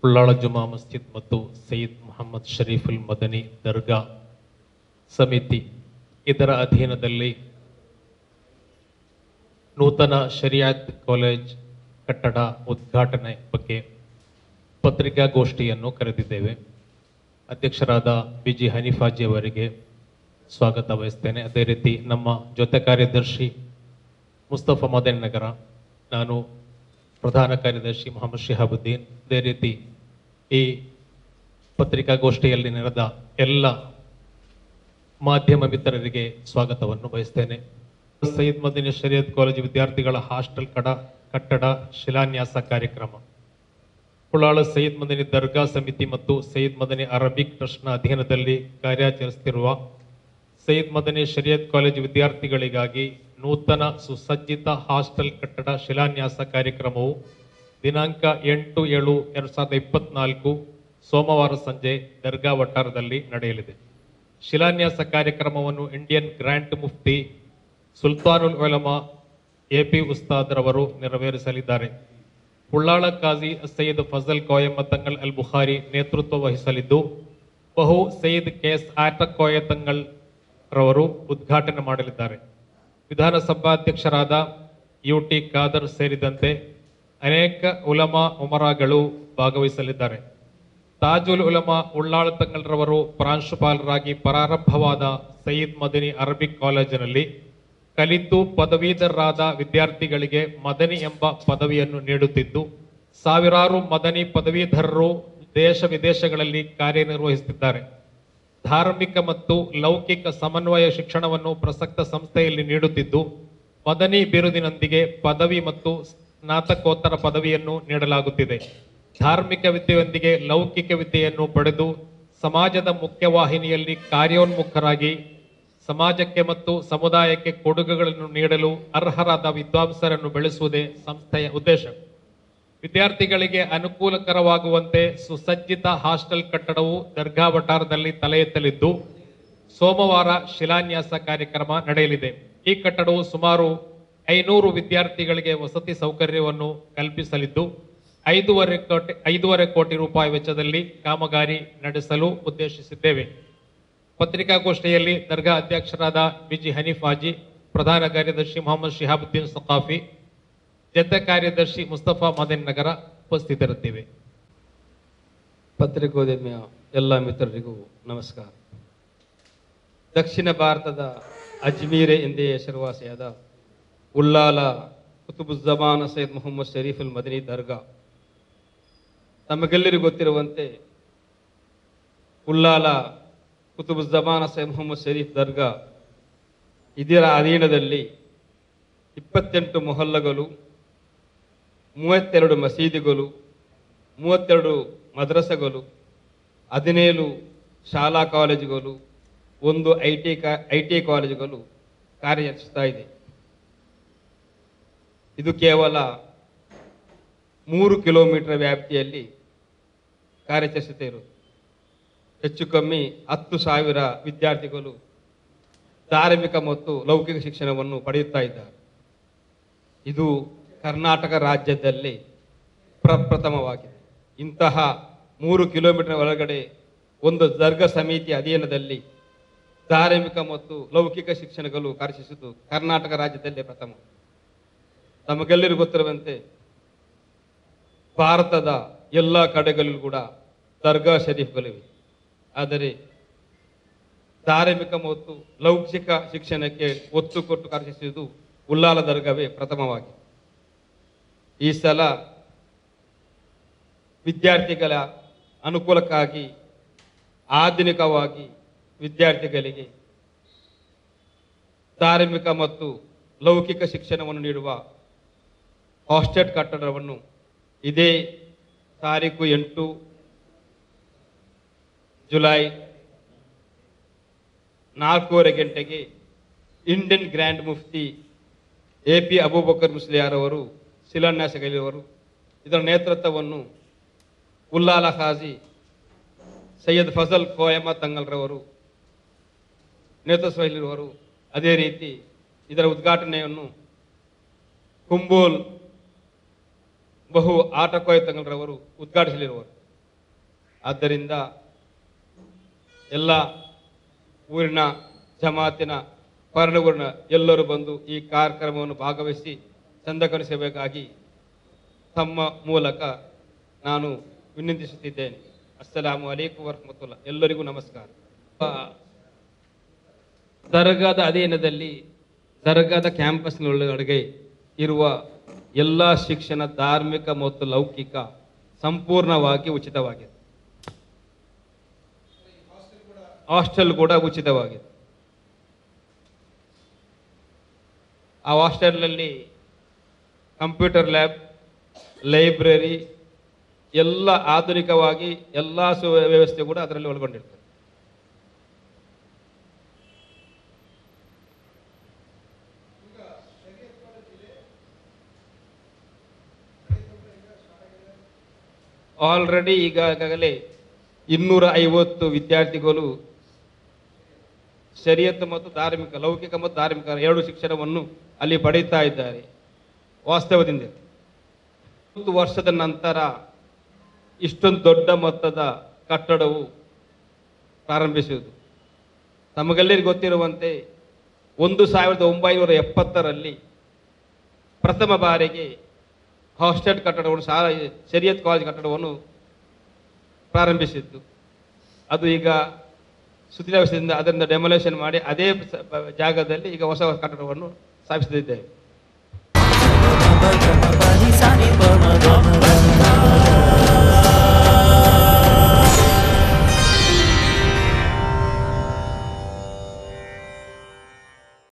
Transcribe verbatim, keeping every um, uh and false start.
ಉಳ್ಳಾಳ ಜುಮಾ ಮಸ್ಜಿದ್ ಮತ್ತು ಸೈಯದ್ ಮೊಹಮ್ಮದ್ ಶರೀಫುಲ್ ಮದನಿ ದರ್ಗಾ ಸಮಿತಿ ಇದರ ಅಧೀನದಲ್ಲಿ ನೂತನ ಶರಿಯಾತ್ ಕಾಲೇಜ್ ಕಟ್ಟಡ ಉದ್ಘಾಟನೆ ಬಗ್ಗೆ ಪತ್ರಿಕಾಗೋಷ್ಠಿಯನ್ನು ಕರೆದಿದ್ದೇವೆ. ಅಧ್ಯಕ್ಷರಾದ ಬಿ ಜಿ ಹನೀಫಾಜಿ ಅವರಿಗೆ ಸ್ವಾಗತ ಬಯಸ್ತೇನೆ. ಅದೇ ರೀತಿ ನಮ್ಮ ಜೊತೆ ಕಾರ್ಯದರ್ಶಿ ಮುಸ್ತಫಾ ಮದನಿ ನಗರ, ನಾನು ಪ್ರಧಾನ ಕಾರ್ಯದರ್ಶಿ ಮೊಹಮ್ಮದ್ ಶಿಹಾಬುದ್ದೀನ್. ಅದೇ ರೀತಿ ಈ ಪತ್ರಿಕಾಗೋಷ್ಠಿಯಲ್ಲಿ ನೆರೆದ ಎಲ್ಲ ಮಾಧ್ಯಮ ಮಿತ್ರರಿಗೆ ಸ್ವಾಗತವನ್ನು ಬಯಸ್ತೇನೆ. ಸೈಯದ್ ಮದನಿ ಶರಿಯತ್ ಕಾಲೇಜು ವಿದ್ಯಾರ್ಥಿಗಳ ಹಾಸ್ಟೆಲ್ ಕಡ ಕಟ್ಟಡ ಶಿಲಾನ್ಯಾಸ ಕಾರ್ಯಕ್ರಮ ಉಳ್ಳಾಳ ಸೈಯದ್ ಮದನಿ ದರ್ಗಾ ಸಮಿತಿ ಮತ್ತು ಸೈಯದ್ ಮದನಿ ಅರಬಿಕ್ ಟ್ರಸ್ಟ್ನ ಅಧೀನದಲ್ಲಿ ಕಾರ್ಯಾಚರಿಸುತ್ತಿರುವ ಸೈಯದ್ ಮದನಿ ಶರಿಯತ್ ಕಾಲೇಜು ವಿದ್ಯಾರ್ಥಿಗಳಿಗಾಗಿ ನೂತನ ಸುಸಜ್ಜಿತ ಹಾಸ್ಟೆಲ್ ಕಟ್ಟಡ ಶಿಲಾನ್ಯಾಸ ಕಾರ್ಯಕ್ರಮವು ದಿನಾಂಕ ಎಂಟು ಏಳು ಎರಡು ಸಾವಿರದ ಇಪ್ಪತ್ನಾಲ್ಕು ಸೋಮವಾರ ಸಂಜೆ ದರ್ಗಾ ವಠಾರದಲ್ಲಿ ನಡೆಯಲಿದೆ. ಶಿಲಾನ್ಯಾಸ ಕಾರ್ಯಕ್ರಮವನ್ನು ಇಂಡಿಯನ್ ಗ್ರ್ಯಾಂಡ್ ಮುಫ್ತಿ ಸುಲ್ತಾನುಲ್ ಉಲಮಾ ಎ ಪಿ ಉಸ್ತಾದ್ರವರು ನೆರವೇರಿಸಲಿದ್ದಾರೆ. ಉಳ್ಳಾಳ ಕಾಜಿ ಸೈಯದ್ ಫಜಲ್ ಕೋಯಮತ್ತಂಗಳ್ ಅಲ್ ಬುಖಾರಿ ನೇತೃತ್ವ ವಹಿಸಲಿದ್ದು, ಬಹು ಸೈಯದ್ ಕೆ ಎಸ್ ಆಟಕ್ ಕೋಯತಂಗಳ್ ರವರು ಉದ್ಘಾಟನೆ ಮಾಡಲಿದ್ದಾರೆ. ವಿಧಾನಸಭಾಧ್ಯಕ್ಷರಾದ ಯು ಟಿ ಖಾದರ್ ಸೇರಿದಂತೆ ಅನೇಕ ಉಲಮಾ ಉಮರಾಗಳು ಭಾಗವಹಿಸಲಿದ್ದಾರೆ. ತಾಜುಲ್ ಉಲಮಾ ಉಳ್ಳಾಳ ತಂಗಲ್ರವರು ಪ್ರಾಂಶುಪಾಲರಾಗಿ ಪ್ರಾರಂಭವಾದ ಸೈಯದ್ ಮದನಿ ಅರಬಿಕ್ ಕಾಲೇಜಿನಲ್ಲಿ ಕಲಿತು ಪದವೀಧರರಾದ ವಿದ್ಯಾರ್ಥಿಗಳಿಗೆ ಮದನಿ ಎಂಬ ಪದವಿಯನ್ನು ನೀಡುತ್ತಿದ್ದು, ಸಾವಿರಾರು ಮದನಿ ಪದವೀಧರರು ದೇಶ ವಿದೇಶಗಳಲ್ಲಿ ಕಾರ್ಯನಿರ್ವಹಿಸುತ್ತಿದ್ದಾರೆ. ಧಾರ್ಮಿಕ ಮತ್ತು ಲೌಕಿಕ ಸಮನ್ವಯ ಶಿಕ್ಷಣವನ್ನು ಪ್ರಸಕ್ತ ಸಂಸ್ಥೆಯಲ್ಲಿ ನೀಡುತ್ತಿದ್ದು, ಮದನಿ ಬಿರುದಿನೊಂದಿಗೆ ಪದವಿ ಮತ್ತು ಸ್ನಾತಕೋತ್ತರ ಪದವಿಯನ್ನು ನೀಡಲಾಗುತ್ತಿದೆ. ಧಾರ್ಮಿಕ ವಿದ್ಯೆಯೊಂದಿಗೆ ಲೌಕಿಕ ವಿದ್ಯೆಯನ್ನು ಪಡೆದು ಸಮಾಜದ ಮುಖ್ಯವಾಹಿನಿಯಲ್ಲಿ ಕಾರ್ಯೋನ್ಮುಖರಾಗಿ ಸಮಾಜಕ್ಕೆ ಮತ್ತು ಸಮುದಾಯಕ್ಕೆ ಕೊಡುಗೆಗಳನ್ನು ನೀಡಲು ಅರ್ಹರಾದ ವಿದ್ವಾಂಸರನ್ನು ಬೆಳೆಸುವುದೇ ಸಂಸ್ಥೆಯ ಉದ್ದೇಶ. ವಿದ್ಯಾರ್ಥಿಗಳಿಗೆ ಅನುಕೂಲಕರವಾಗುವಂತೆ ಸುಸಜ್ಜಿತ ಹಾಸ್ಟೆಲ್ ಕಟ್ಟಡವು ದರ್ಗಾ ವಠಾರದಲ್ಲಿ ತಲೆ ಎತ್ತಲಿದ್ದು, ಸೋಮವಾರ ಶಿಲಾನ್ಯಾಸ ಕಾರ್ಯಕ್ರಮ ನಡೆಯಲಿದೆ. ಈ ಕಟ್ಟಡವು ಸುಮಾರು ಐನೂರು ವಿದ್ಯಾರ್ಥಿಗಳಿಗೆ ವಸತಿ ಸೌಕರ್ಯವನ್ನು ಕಲ್ಪಿಸಲಿದ್ದು, ಐದೂವರೆ ಕೋಟಿ ಐದೂವರೆ ಕೋಟಿ ರೂಪಾಯಿ ವೆಚ್ಚದಲ್ಲಿ ಕಾಮಗಾರಿ ನಡೆಸಲು ಉದ್ದೇಶಿಸಿದ್ದೇವೆ. ಪತ್ರಿಕಾಗೋಷ್ಠಿಯಲ್ಲಿ ದರ್ಗಾ ಅಧ್ಯಕ್ಷರಾದ ಬಿ ಜಿ ಹನೀಫಾಜಿ, ಪ್ರಧಾನ ಕಾರ್ಯದರ್ಶಿ ಮೊಹಮ್ಮದ್ ಶಿಹಾಬುದ್ದೀನ್ ಸಖಾಫಿ, ಜಂತ ಕಾರ್ಯದರ್ಶಿ ಮುಸ್ತಫಾ ಮದನಿ ನಗರ ಉಪಸ್ಥಿತರಿದ್ದೇವೆ. ಪತ್ರಿಕೋದ್ಯಮಿಯ ಎಲ್ಲ ಮಿತ್ರರಿಗೂ ನಮಸ್ಕಾರ. ದಕ್ಷಿಣ ಭಾರತದ ಅಜ್ಮೀರೆ ಎಂದೇ ಹೆಸರುವಾಸಿಯಾದ ಉಳ್ಳಾಲ ಕುತುಬುಜ್ಜಮಾನ ಸೈಯದ್ ಮೊಹಮ್ಮದ್ ಶರೀಫುಲ್ ಮದನಿ ದರ್ಗಾ, ತಮಗೆಲ್ಲರಿಗೂ ಗೊತ್ತಿರುವಂತೆ ಉಳ್ಳಾಲ ಕುತುಬುಜ್ಜಮಾನ ಸೈಯದ್ ಮೊಹಮ್ಮದ್ ಶರೀಫ್ ದರ್ಗಾ ಇದರ ಅಧೀನದಲ್ಲಿ ಇಪ್ಪತ್ತೆಂಟು ಮೊಹಲ್ಲಗಳು, ಮೂವತ್ತೆರಡು ಮಸೀದಿಗಳು, ಮೂವತ್ತೆರಡು ಮದ್ರಸೆಗಳು, ಹದಿನೇಳು ಶಾಲಾ ಕಾಲೇಜುಗಳು, ಒಂದು ಐ ಟಿ ಕಾ ಐ ಟಿ ಕಾಲೇಜುಗಳು ಕಾರ್ಯನಿರ್ವಹಿಸ್ತಾ ಇದೆ. ಇದು ಕೇವಲ ಮೂರು ಕಿಲೋಮೀಟರ್ ವ್ಯಾಪ್ತಿಯಲ್ಲಿ ಕಾರ್ಯಾಚರಿಸುತ್ತಾ ಇರುವುದು. ಹೆಚ್ಚು ಕಮ್ಮಿ ಹತ್ತು ಸಾವಿರ ವಿದ್ಯಾರ್ಥಿಗಳು ಧಾರ್ಮಿಕ ಮತ್ತು ಲೌಕಿಕ ಶಿಕ್ಷಣವನ್ನು ಪಡೆಯುತ್ತಾ ಇದ್ದಾರೆ. ಇದು ಕರ್ನಾಟಕ ರಾಜ್ಯದಲ್ಲಿ ಪ್ರಪ್ರಥಮವಾಗಿದೆ. ಇಂತಹ ಮೂರು ಕಿಲೋಮೀಟರ್ ಒಳಗಡೆ ಒಂದು ದರ್ಗಾ ಸಮಿತಿ ಅಧೀನದಲ್ಲಿ ಧಾರ್ಮಿಕ ಮತ್ತು ಲೌಕಿಕ ಶಿಕ್ಷಣಗಳು ಕಾರ್ಯನಿರ್ವಹಿಸುವುದು ಕರ್ನಾಟಕ ರಾಜ್ಯದಲ್ಲೇ ಪ್ರಥಮ. ನಮಗೆಲ್ಲರಿಗೂ ಗೊತ್ತಿರುವಂತೆ ಭಾರತದ ಎಲ್ಲ ಕಡೆಗಳಲ್ಲೂ ಕೂಡ ದರ್ಗಾ ಶರೀಫ್ಗಳಿವೆ. ಆದರೆ ಧಾರ್ಮಿಕ ಮತ್ತು ಲೌಕಿಕ ಶಿಕ್ಷಣಕ್ಕೆ ಒತ್ತು ಕೊಟ್ಟು ಕಾರ್ಯನಿರ್ವಹಿಸುವುದು ಉಳ್ಳಾಲ ದರ್ಗಾವೇ ಪ್ರಥಮವಾಗಿ. ಈ ಸಲ ವಿದ್ಯಾರ್ಥಿಗಳ ಅನುಕೂಲಕ್ಕಾಗಿ ಆಧುನಿಕವಾಗಿ ವಿದ್ಯಾರ್ಥಿಗಳಿಗೆ ಧಾರ್ಮಿಕ ಮತ್ತು ಲೌಕಿಕ ಶಿಕ್ಷಣವನ್ನು ನೀಡುವ ಹಾಸ್ಟೆಲ್ ಕಟ್ಟಡವನ್ನು ಇದೇ ತಾರೀಕು ಎಂಟು ಜುಲೈ ನಾಲ್ಕೂವರೆ ಗಂಟೆಗೆ ಇಂಡಿಯನ್ ಗ್ರ್ಯಾಂಡ್ ಮುಫ್ತಿ ಎ ಪಿ ಅಬೂಬಕರ್ ಮುಸ್ಲಿಯಾರವರು ಶಿಲಾನ್ಯಾಸಗೊಳಿಸುವರು. ಇದರ ನೇತೃತ್ವವನ್ನು ಉಳ್ಳಾಲ ಖಾಜಿ ಸೈಯದ್ ಫಜಲ್ ಕೋಯಮ ತಂಗಲ್ರವರು ನೇತೃತ್ವದಲ್ಲಿರುವರು. ಅದೇ ರೀತಿ ಇದರ ಉದ್ಘಾಟನೆಯನ್ನು ಕುಂಬೋಲ್ ಬಹು ಆಟ ಕೊಯ್ತಂಗಳರವರು ಉದ್ಘಾಟಿಸಲಿರುವರು. ಆದ್ದರಿಂದ ಎಲ್ಲ ಊರಿನ ಜಮಾತಿನ ಪಾಲನೆಗೂರಿನ ಎಲ್ಲರೂ ಬಂದು ಈ ಕಾರ್ಯಕ್ರಮವನ್ನು ಭಾಗವಹಿಸಿ ಚಂದಗೊಳಿಸಬೇಕಾಗಿ ತಮ್ಮ ಮೂಲಕ ನಾನು ವಿನಂತಿಸುತ್ತಿದ್ದೇನೆ. ಅಸ್ಸಲಾಮು ಅಲೈಕುಂ ವರಹಮತುಲ್ಲಾಹ್. ಎಲ್ಲರಿಗೂ ನಮಸ್ಕಾರ. ದರ್ಗಾದ ಅಧೀನದಲ್ಲಿ ದರ್ಗಾದ ಕ್ಯಾಂಪಸ್ನೊಳಗಡೆ ಇರುವ ಎಲ್ಲ ಶಿಕ್ಷಣ ಧಾರ್ಮಿಕ ಮತ್ತು ಲೌಕಿಕ ಸಂಪೂರ್ಣವಾಗಿ ಉಚಿತವಾಗಿದೆ. ಹಾಸ್ಟೆಲ್ ಕೂಡ ಉಚಿತವಾಗಿದೆ. ಆ ಹಾಸ್ಟೆಲ್ನಲ್ಲಿ ಕಂಪ್ಯೂಟರ್ ಲ್ಯಾಬ್, ಲೈಬ್ರರಿ ಎಲ್ಲ ಆಧುನಿಕವಾಗಿ ಎಲ್ಲ ಸುವ್ಯವಸ್ಥೆ ಕೂಡ ಅದರಲ್ಲಿ ಒಳಗೊಂಡಿರ್ತದೆ. ಆಲ್ರೆಡಿ ಈಗಾಗಲೇ ಇನ್ನೂರ ಐವತ್ತು ವಿದ್ಯಾರ್ಥಿಗಳು ಶರಿಯತ್ ಮತ್ತು ಧಾರ್ಮಿಕ, ಲೌಕಿಕ ಮತ್ತು ಧಾರ್ಮಿಕ ಎರಡು ಶಿಕ್ಷಣವನ್ನು ಅಲ್ಲಿ ಪಡೆಯುತ್ತಾ ಇದ್ದಾರೆ. ವಾಸ್ತವದಿಂದ ಒಂದು ವರ್ಷದ ನಂತರ ಇಷ್ಟೊಂದು ದೊಡ್ಡ ಮೊತ್ತದ ಕಟ್ಟಡವು ಪ್ರಾರಂಭಿಸುವುದು ನಮಗೆಲ್ಲರಿಗೂ ಗೊತ್ತಿರುವಂತೆ ಒಂದು ಸಾವಿರದ ಒಂಬೈನೂರ ಎಪ್ಪತ್ತರಲ್ಲಿ ಪ್ರಥಮ ಬಾರಿಗೆ ಹಾಸ್ಟೆಲ್ ಕಟ್ಟಡವನ್ನು ಶಾಲಾ ಶರಿಯತ್ ಕಾಲೇಜ್ ಕಟ್ಟಡವನ್ನು ಪ್ರಾರಂಭಿಸಿದ್ದು. ಅದು ಈಗ ಸುದ್ದಿವ್ಯವಸ್ಥೆಯಿಂದ ಅದರಿಂದ ಡೆಮೊಲೇಷನ್ ಮಾಡಿ ಅದೇ ಜಾಗದಲ್ಲಿ ಈಗ ಹೊಸ ಕಟ್ಟಡವನ್ನು ಸ್ಥಾಪಿಸುತ್ತಿದ್ದೇವೆ.